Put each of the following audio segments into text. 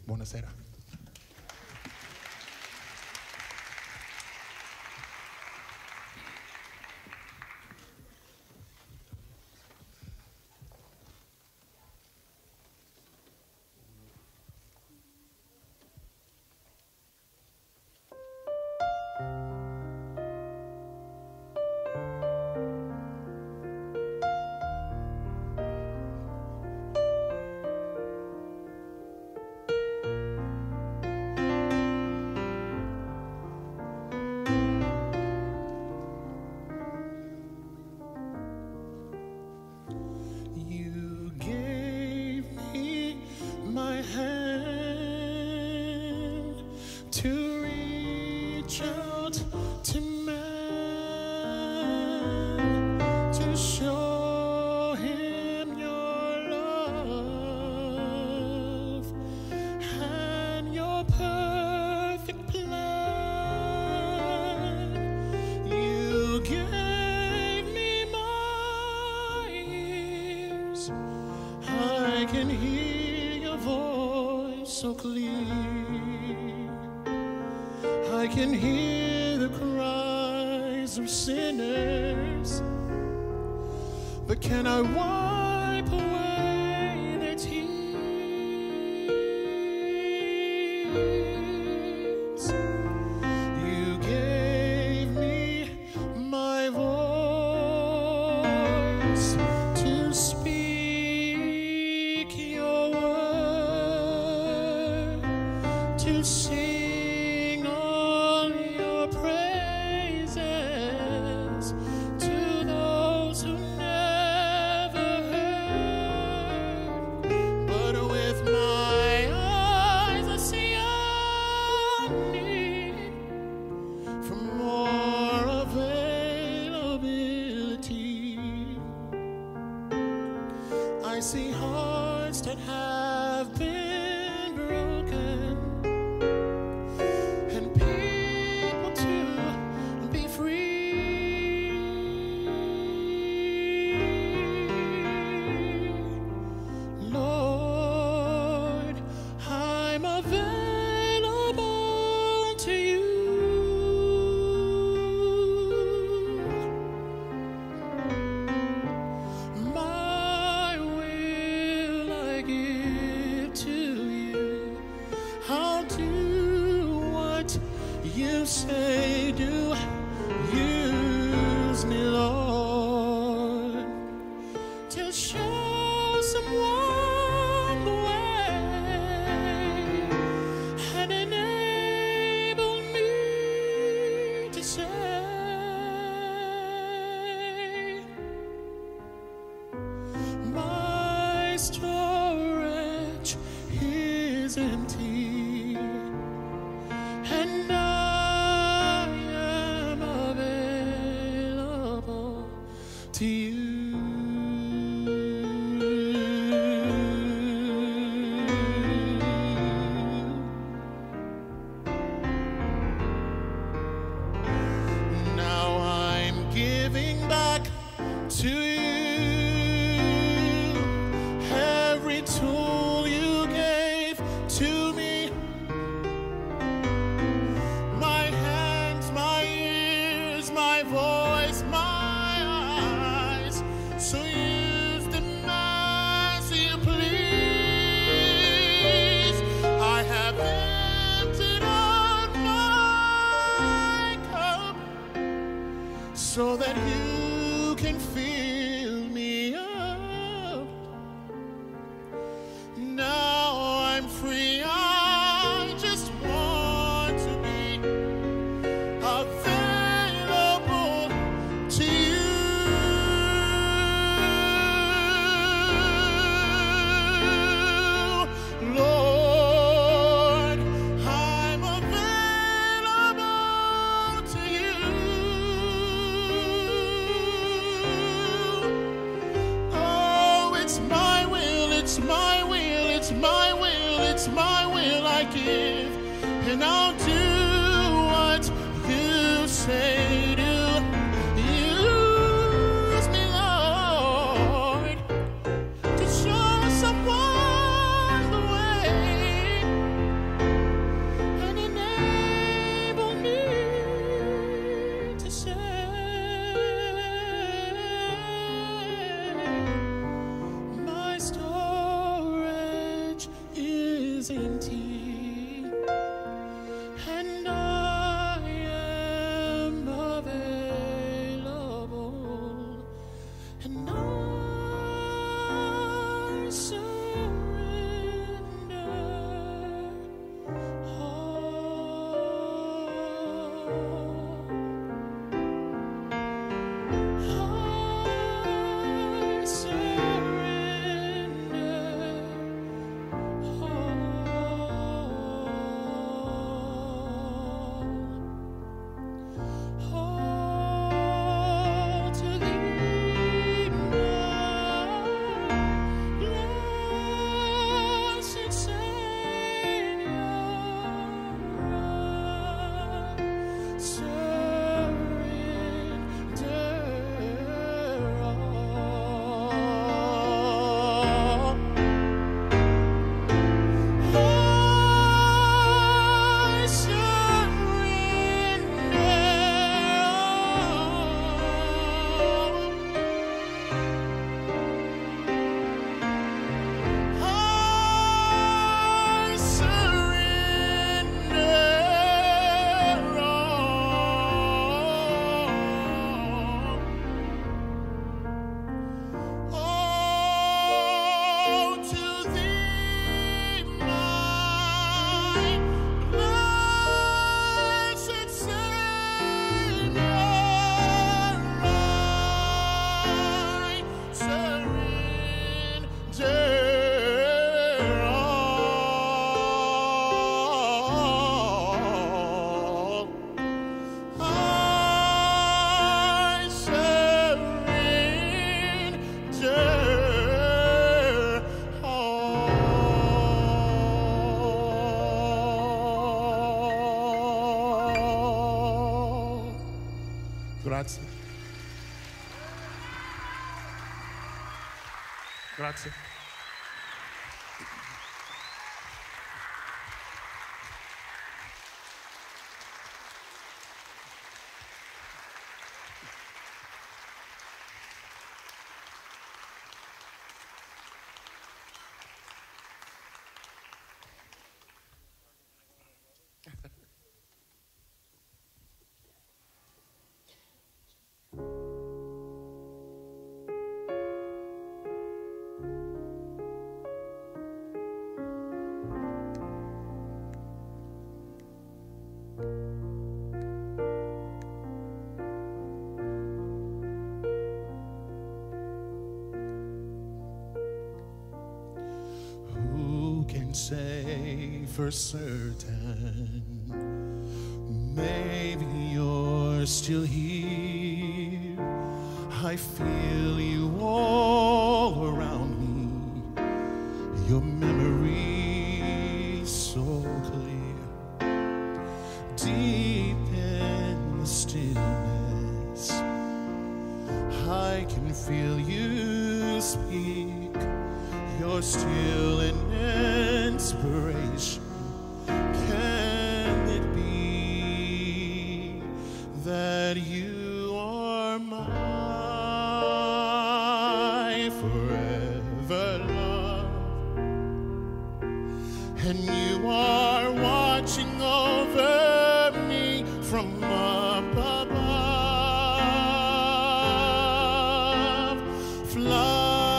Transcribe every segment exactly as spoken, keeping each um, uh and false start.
Buonasera. So clear, I can hear the cries of sinners, but can I wipe away their tears? You gave me my voice to speak your word, to sing all your praises to those who never heard. But with my eyes I see a need for more availability. I see hearts that have been broken, and people to be free. Lord, I'm available to you. My will I give to you. I'll do what you say do. Use me, Lord, to show someone the way and enable me to say, my storage is empty, and I am available to you. Now I'm giving back to you every tool you gave to me. My hands, my ears, my voice, my eyes. So use them as you please. I have emptied out my cup so that you can fill me up. Now I'm free. I just want to be available to you. Lord, I'm available to you. Oh, it's my will, it's my will, it's my will, it's my will I give, and I'll do what you say do. Use me, Lord, to show someone the way is empty, and I am available, and I surrender Grazie. Grazie. Say for certain, maybe you're still here. I feel you all around me, your memory so clear. Deep in the stillness, I can feel you speak. You're still an inspiration. Can it be that you are my forever love, and you are watching over me from up above? Fly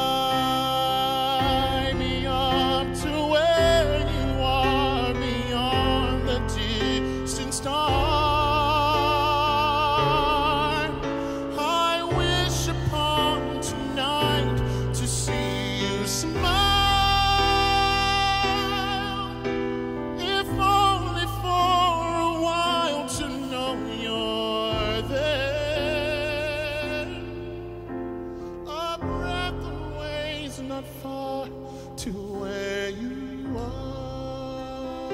not far to where you are.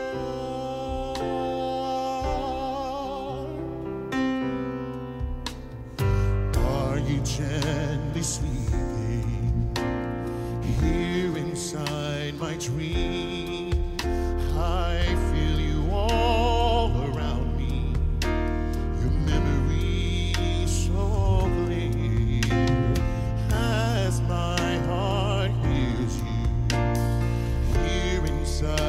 Are you gently sleeping here inside my dream? I feel you all around me, your memory so clear as my heart hears you here inside.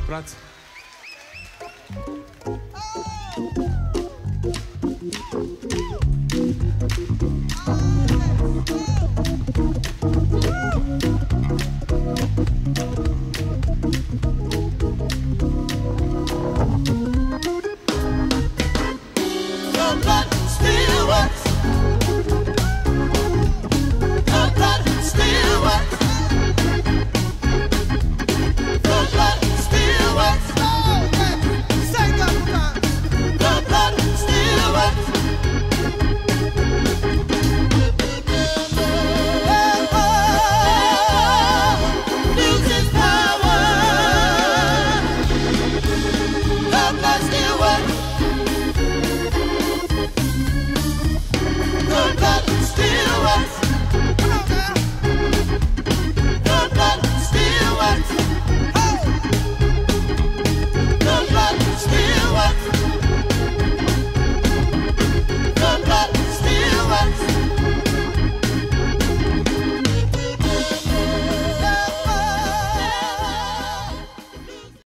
frați?